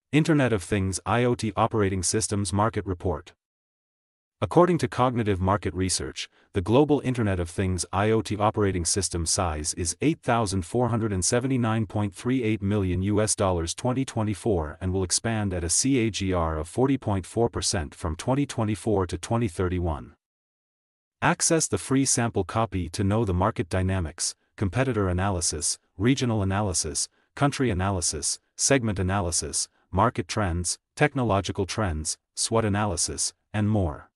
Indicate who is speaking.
Speaker 1: Internet of Things IoT Operating Systems Market Report. According to Cognitive Market Research, the global Internet of Things IoT operating system size is $8,479.38 million 2024 and will expand at a CAGR of 40.4% from 2024 to 2031. Access the free sample copy to know the market dynamics, competitor analysis, regional analysis, country analysis, segment analysis, market trends, technological trends, SWOT analysis, and more.